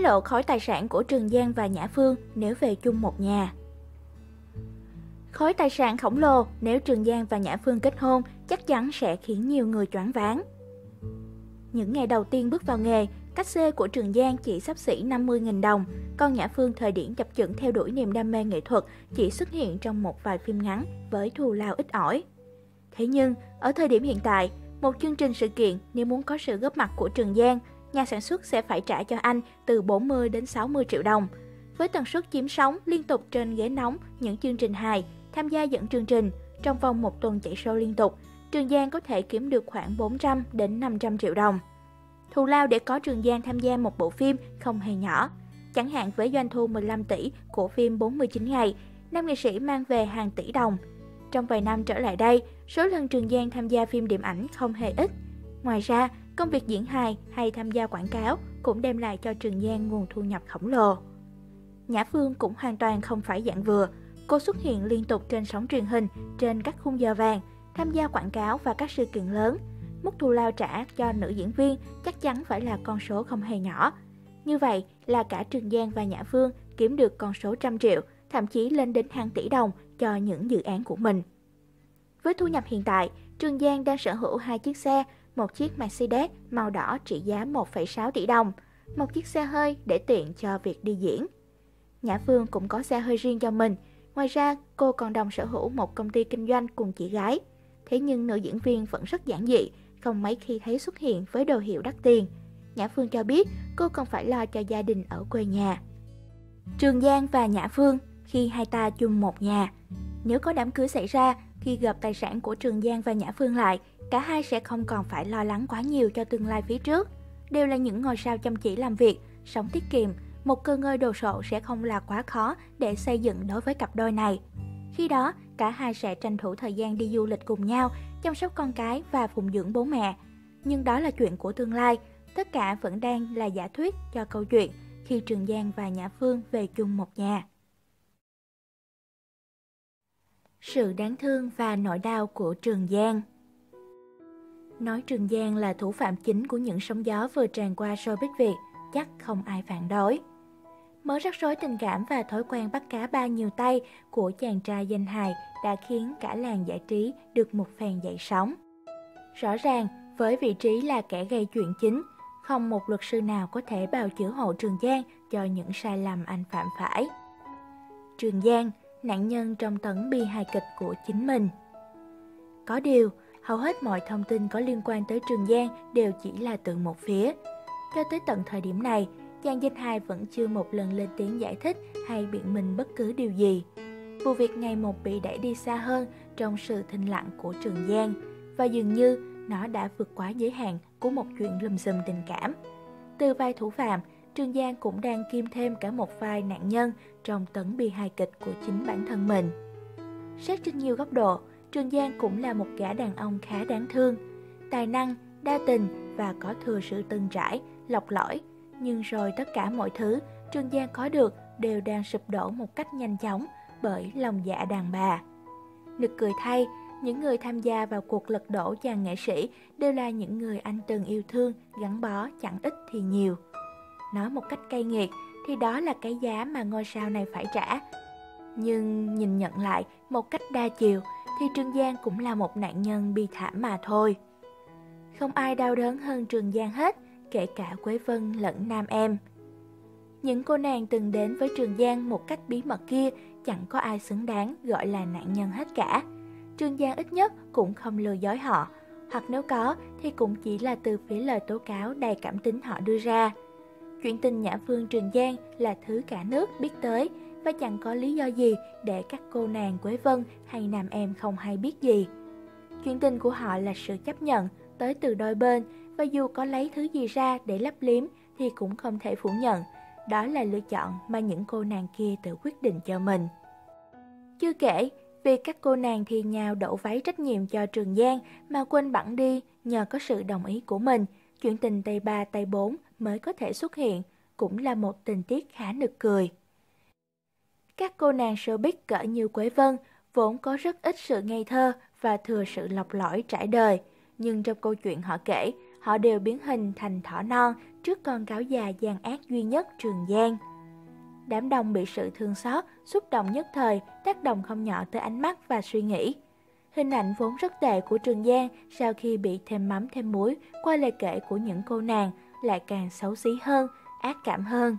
lộ khối tài sản của Trường Giang và Nhã Phương nếu về chung một nhà. Khối tài sản khổng lồ nếu Trường Giang và Nhã Phương kết hôn chắc chắn sẽ khiến nhiều người choáng váng. Những ngày đầu tiên bước vào nghề, cách xê của Trường Giang chỉ xấp xỉ 50.000 đồng, còn Nhã Phương thời điểm chập chững theo đuổi niềm đam mê nghệ thuật chỉ xuất hiện trong một vài phim ngắn với thù lao ít ỏi. Thế nhưng, ở thời điểm hiện tại, một chương trình sự kiện nếu muốn có sự góp mặt của Trường Giang, nhà sản xuất sẽ phải trả cho anh từ 40 đến 60 triệu đồng. Với tần suất chiếm sóng liên tục trên ghế nóng những chương trình hài, tham gia dẫn chương trình, trong vòng một tuần chạy show liên tục, Trường Giang có thể kiếm được khoảng 400 đến 500 triệu đồng. Thù lao để có Trường Giang tham gia một bộ phim không hề nhỏ. Chẳng hạn với doanh thu 15 tỷ của phim 49 ngày, nam nghệ sĩ mang về hàng tỷ đồng. Trong vài năm trở lại đây, số lần Trường Giang tham gia phim điện ảnh không hề ít. Ngoài ra, công việc diễn hài hay tham gia quảng cáo cũng đem lại cho Trường Giang nguồn thu nhập khổng lồ. Nhã Phương cũng hoàn toàn không phải dạng vừa. Cô xuất hiện liên tục trên sóng truyền hình, trên các khung giờ vàng, tham gia quảng cáo và các sự kiện lớn. Mức thù lao trả cho nữ diễn viên chắc chắn phải là con số không hề nhỏ. Như vậy là cả Trường Giang và Nhã Phương kiếm được con số trăm triệu, thậm chí lên đến hàng tỷ đồng cho những dự án của mình. Với thu nhập hiện tại, Trường Giang đang sở hữu 2 chiếc xe, một chiếc Mercedes màu đỏ trị giá 1,6 tỷ đồng, một chiếc xe hơi để tiện cho việc đi diễn. Nhã Phương cũng có xe hơi riêng cho mình. Ngoài ra, cô còn đồng sở hữu một công ty kinh doanh cùng chị gái. Thế nhưng nữ diễn viên vẫn rất giản dị, không mấy khi thấy xuất hiện với đồ hiệu đắt tiền. Nhã Phương cho biết cô còn phải lo cho gia đình ở quê nhà. Trường Giang và Nhã Phương khi hai ta chung một nhà. Nếu có đám cưới xảy ra, khi gộp tài sản của Trường Giang và Nhã Phương lại, cả hai sẽ không còn phải lo lắng quá nhiều cho tương lai phía trước. Đều là những ngôi sao chăm chỉ làm việc, sống tiết kiệm, một cơ ngơi đồ sộ sẽ không là quá khó để xây dựng đối với cặp đôi này. Khi đó, cả hai sẽ tranh thủ thời gian đi du lịch cùng nhau, chăm sóc con cái và phụng dưỡng bố mẹ. Nhưng đó là chuyện của tương lai, tất cả vẫn đang là giả thuyết cho câu chuyện khi Trường Giang và Nhã Phương về chung một nhà. Sự đáng thương và nỗi đau của Trường Giang. Nói Trường Giang là thủ phạm chính của những sóng gió vừa tràn qua showbiz Việt, chắc không ai phản đối. Mớ rắc rối tình cảm và thói quen bắt cá ba nhiều tay của chàng trai danh hài đã khiến cả làng giải trí được một phen dậy sóng. Rõ ràng, với vị trí là kẻ gây chuyện chính, không một luật sư nào có thể bào chữa hộ Trường Giang cho những sai lầm anh phạm phải. Trường Giang, nạn nhân trong tấn bi hài kịch của chính mình. Có điều, hầu hết mọi thông tin có liên quan tới Trường Giang đều chỉ là từ một phía. Cho tới tận thời điểm này, chàng danh hài vẫn chưa một lần lên tiếng giải thích hay biện minh bất cứ điều gì. Vụ việc ngày một bị đẩy đi xa hơn trong sự thinh lặng của Trường Giang, và dường như nó đã vượt quá giới hạn của một chuyện lùm xùm tình cảm. Từ vai thủ phạm, Trường Giang cũng đang kiêm thêm cả một vai nạn nhân trong tấn bi hài kịch của chính bản thân mình. Xét trên nhiều góc độ, Trường Giang cũng là một gã đàn ông khá đáng thương, tài năng, đa tình và có thừa sự từng trải, lọc lõi. Nhưng rồi tất cả mọi thứ Trường Giang có được đều đang sụp đổ một cách nhanh chóng bởi lòng dạ đàn bà. Nực cười thay, những người tham gia vào cuộc lật đổ chàng nghệ sĩ đều là những người anh từng yêu thương, gắn bó chẳng ít thì nhiều. Nói một cách cay nghiệt thì đó là cái giá mà ngôi sao này phải trả. Nhưng nhìn nhận lại một cách đa chiều thì Trường Giang cũng là một nạn nhân bi thảm mà thôi. Không ai đau đớn hơn Trường Giang hết, kể cả Quế Vân lẫn nam em. Những cô nàng từng đến với Trường Giang một cách bí mật kia chẳng có ai xứng đáng gọi là nạn nhân hết cả. Trường Giang ít nhất cũng không lừa dối họ, hoặc nếu có thì cũng chỉ là từ phía lời tố cáo đầy cảm tính họ đưa ra. Chuyện tình Nhã Phương Trường Giang là thứ cả nước biết tới và chẳng có lý do gì để các cô nàng Quế Vân hay nam em không hay biết gì. Chuyện tình của họ là sự chấp nhận tới từ đôi bên, và dù có lấy thứ gì ra để lấp liếm thì cũng không thể phủ nhận. Đó là lựa chọn mà những cô nàng kia tự quyết định cho mình. Chưa kể, vì các cô nàng thì nhào đổ váy trách nhiệm cho Trường Giang mà quên bẵng đi nhờ có sự đồng ý của mình, chuyện tình tay ba tay bốn mới có thể xuất hiện, cũng là một tình tiết khá nực cười. Các cô nàng showbiz cỡ như Quế Vân vốn có rất ít sự ngây thơ và thừa sự lọc lõi trải đời, nhưng trong câu chuyện họ kể, họ đều biến hình thành thỏ non trước con cáo già gian ác duy nhất Trường Giang. Đám đông bị sự thương xót, xúc động nhất thời, tác động không nhỏ tới ánh mắt và suy nghĩ. Hình ảnh vốn rất tệ của Trường Giang sau khi bị thêm mắm thêm muối qua lời kể của những cô nàng lại càng xấu xí hơn, ác cảm hơn.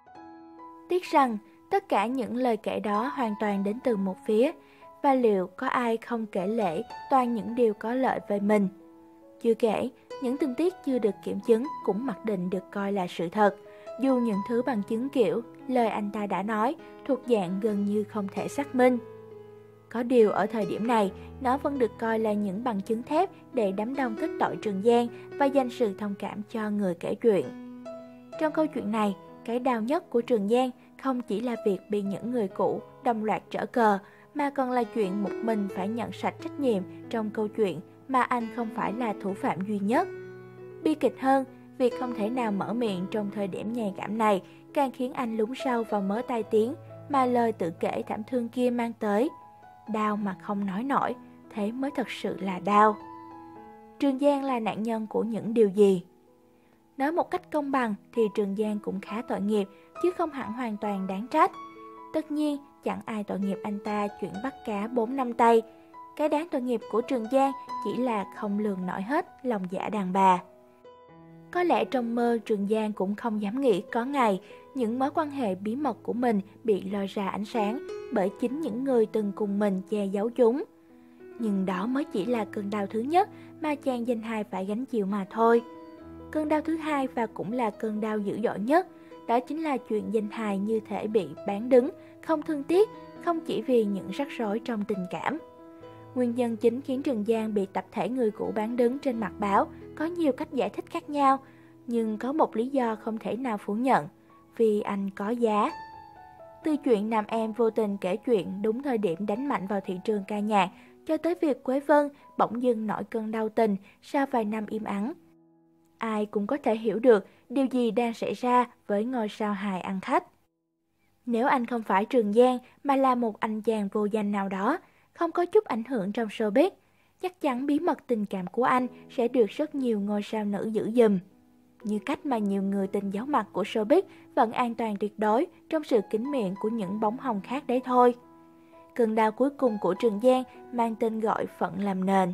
Tiếc rằng tất cả những lời kể đó hoàn toàn đến từ một phía, và liệu có ai không kể lể toàn những điều có lợi với mình. Chưa kể, những tình tiết chưa được kiểm chứng cũng mặc định được coi là sự thật, dù những thứ bằng chứng kiểu lời anh ta đã nói thuộc dạng gần như không thể xác minh. Có điều ở thời điểm này, nó vẫn được coi là những bằng chứng thép để đám đông kết tội Trường Giang và dành sự thông cảm cho người kể chuyện. Trong câu chuyện này, cái đau nhất của Trường Giang không chỉ là việc bị những người cũ đồng loạt trở cờ, mà còn là chuyện một mình phải nhận sạch trách nhiệm trong câu chuyện mà anh không phải là thủ phạm duy nhất. Bi kịch hơn, việc không thể nào mở miệng trong thời điểm nhạy cảm này càng khiến anh lún sâu vào mớ tai tiếng mà lời tự kể thảm thương kia mang tới. Đau mà không nói nổi, thế mới thật sự là đau. Trường Giang là nạn nhân của những điều gì? Nói một cách công bằng thì Trường Giang cũng khá tội nghiệp, chứ không hẳn hoàn toàn đáng trách. Tất nhiên, chẳng ai tội nghiệp anh ta chuyện bắt cá 4 năm tay. Cái đáng tội nghiệp của Trường Giang chỉ là không lường nổi hết lòng dạ đàn bà. Có lẽ trong mơ Trường Giang cũng không dám nghĩ có ngày những mối quan hệ bí mật của mình bị lôi ra ánh sáng bởi chính những người từng cùng mình che giấu chúng. Nhưng đó mới chỉ là cơn đau thứ nhất mà chàng danh hài phải gánh chịu mà thôi. Cơn đau thứ hai và cũng là cơn đau dữ dội nhất, đó chính là chuyện danh hài như thể bị bán đứng, không thương tiếc, không chỉ vì những rắc rối trong tình cảm. Nguyên nhân chính khiến Trường Giang bị tập thể người cũ bán đứng trên mặt báo có nhiều cách giải thích khác nhau, nhưng có một lý do không thể nào phủ nhận, vì anh có giá. Từ chuyện nam em vô tình kể chuyện đúng thời điểm đánh mạnh vào thị trường ca nhạc, cho tới việc Quế Vân bỗng dưng nổi cơn đau tình sau vài năm im ắng. Ai cũng có thể hiểu được điều gì đang xảy ra với ngôi sao hài ăn khách. Nếu anh không phải Trường Giang mà là một anh chàng vô danh nào đó, không có chút ảnh hưởng trong showbiz, chắc chắn bí mật tình cảm của anh sẽ được rất nhiều ngôi sao nữ giữ giùm. Như cách mà nhiều người tình giấu mặt của showbiz vẫn an toàn tuyệt đối trong sự kín miệng của những bóng hồng khác đấy thôi. Cơn đau cuối cùng của Trường Giang mang tên gọi phận làm nền.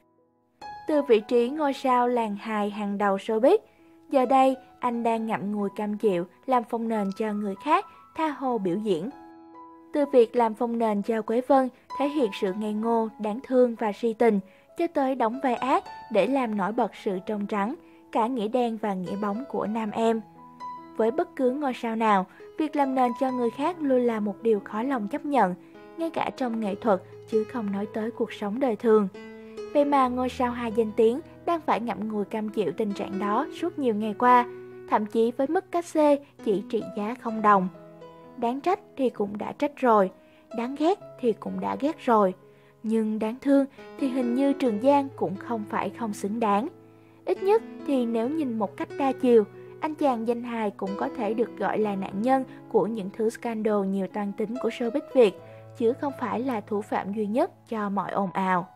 Từ vị trí ngôi sao làng hài hàng đầu showbiz, giờ đây anh đang ngậm ngùi cam chịu làm phông nền cho người khác tha hồ biểu diễn. Từ việc làm phông nền cho Quế Vân thể hiện sự ngây ngô, đáng thương và si tình, cho tới đóng vai ác để làm nổi bật sự trong trắng, cả nghĩa đen và nghĩa bóng của nam em. Với bất cứ ngôi sao nào, việc làm nền cho người khác luôn là một điều khó lòng chấp nhận, ngay cả trong nghệ thuật chứ không nói tới cuộc sống đời thường. Vậy mà ngôi sao hài danh tiếng đang phải ngậm ngùi cam chịu tình trạng đó suốt nhiều ngày qua, thậm chí với mức cát xê chỉ trị giá $0. Đáng trách thì cũng đã trách rồi, đáng ghét thì cũng đã ghét rồi, nhưng đáng thương thì hình như Trường Giang cũng không phải không xứng đáng. Ít nhất thì nếu nhìn một cách đa chiều, anh chàng danh hài cũng có thể được gọi là nạn nhân của những thứ scandal nhiều toan tính của showbiz Việt, chứ không phải là thủ phạm duy nhất cho mọi ồn ào.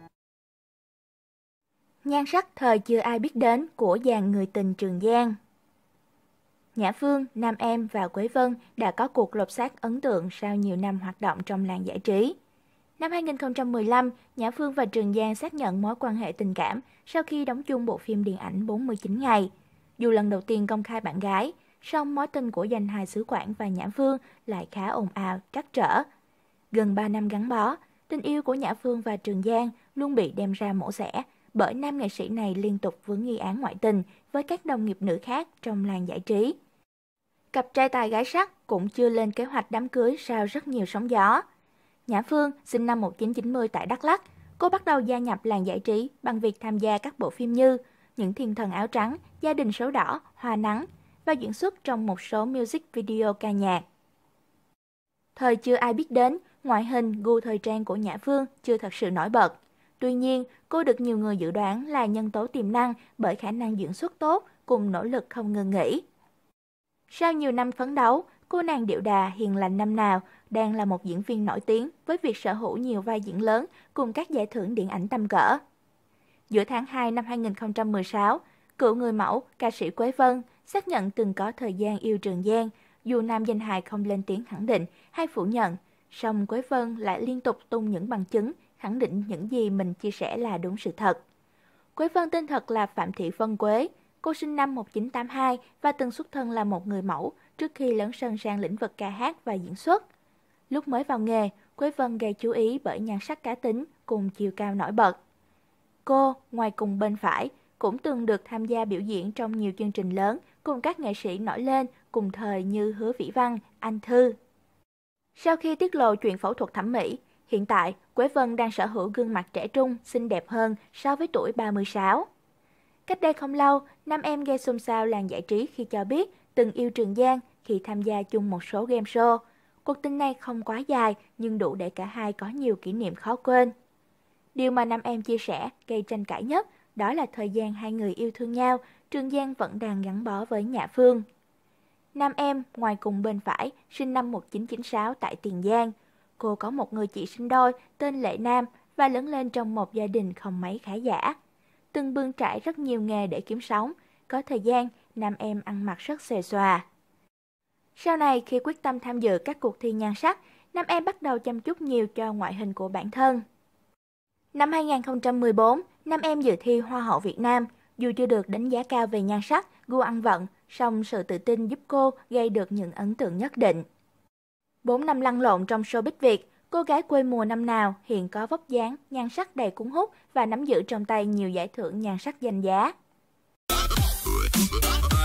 Nhan sắc thời chưa ai biết đến của dàn người tình Trường Giang. Nhã Phương, Nam Em và Quế Vân đã có cuộc lột xác ấn tượng sau nhiều năm hoạt động trong làng giải trí. Năm 2015, Nhã Phương và Trường Giang xác nhận mối quan hệ tình cảm sau khi đóng chung bộ phim điện ảnh 49 ngày. Dù lần đầu tiên công khai bạn gái, song mối tình của danh hài xứ Quảng và Nhã Phương lại khá ồn ào, trắc trở. Gần 3 năm gắn bó, tình yêu của Nhã Phương và Trường Giang luôn bị đem ra mổ xẻ, bởi nam nghệ sĩ này liên tục vướng nghi án ngoại tình với các đồng nghiệp nữ khác trong làng giải trí. Cặp trai tài gái sắc cũng chưa lên kế hoạch đám cưới sau rất nhiều sóng gió. Nhã Phương sinh năm 1990 tại Đắk Lắk, cô bắt đầu gia nhập làng giải trí bằng việc tham gia các bộ phim như Những Thiên Thần Áo Trắng, Gia Đình Số Đỏ, Hoa Nắng và diễn xuất trong một số music video ca nhạc. Thời chưa ai biết đến, ngoại hình, gu thời trang của Nhã Phương chưa thật sự nổi bật. Tuy nhiên, cô được nhiều người dự đoán là nhân tố tiềm năng bởi khả năng diễn xuất tốt cùng nỗ lực không ngừng nghỉ. Sau nhiều năm phấn đấu, cô nàng điệu đà hiền lành năm nào đang là một diễn viên nổi tiếng với việc sở hữu nhiều vai diễn lớn cùng các giải thưởng điện ảnh tầm cỡ. Giữa tháng 2 năm 2016, Cựu người mẫu, ca sĩ Quế Vân xác nhận từng có thời gian yêu Trường Giang, dù nam danh hài không lên tiếng khẳng định hay phủ nhận, song Quế Vân lại liên tục tung những bằng chứng, khẳng định những gì mình chia sẻ là đúng sự thật. Quế Vân tên thật là Phạm Thị Vân Quế, cô sinh năm 1982 và từng xuất thân là một người mẫu trước khi lấn sân sang lĩnh vực ca hát và diễn xuất. Lúc mới vào nghề, Quế Vân gây chú ý bởi nhan sắc cá tính cùng chiều cao nổi bật. Cô, ngoài cùng bên phải, cũng từng được tham gia biểu diễn trong nhiều chương trình lớn cùng các nghệ sĩ nổi lên cùng thời như Hứa Vĩ Văn, Anh Thư. Sau khi tiết lộ chuyện phẫu thuật thẩm mỹ, hiện tại Quế Vân đang sở hữu gương mặt trẻ trung, xinh đẹp hơn so với tuổi 36. Cách đây không lâu, nam em gây xôn xao làng giải trí khi cho biết từng yêu Trường Giang khi tham gia chung một số game show. Cuộc tình này không quá dài nhưng đủ để cả hai có nhiều kỷ niệm khó quên. Điều mà nam em chia sẻ gây tranh cãi nhất đó là thời gian hai người yêu thương nhau, Trường Giang vẫn đang gắn bó với Nhã Phương. Nam em, ngoài cùng bên phải, sinh năm 1996 tại Tiền Giang. Cô có một người chị sinh đôi tên Lệ Nam và lớn lên trong một gia đình không mấy khá giả. Từng bươn trải rất nhiều nghề để kiếm sống, có thời gian nam em ăn mặc rất xòe xòa. Sau này khi quyết tâm tham dự các cuộc thi nhan sắc, nam em bắt đầu chăm chút nhiều cho ngoại hình của bản thân. Năm 2014, nam em dự thi Hoa hậu Việt Nam, dù chưa được đánh giá cao về nhan sắc, gu ăn vận, song sự tự tin giúp cô gây được những ấn tượng nhất định. 4 năm lăn lộn trong showbiz Việt, cô gái quê mùa năm nào hiện có vóc dáng, nhan sắc đầy cuốn hút và nắm giữ trong tay nhiều giải thưởng nhan sắc danh giá.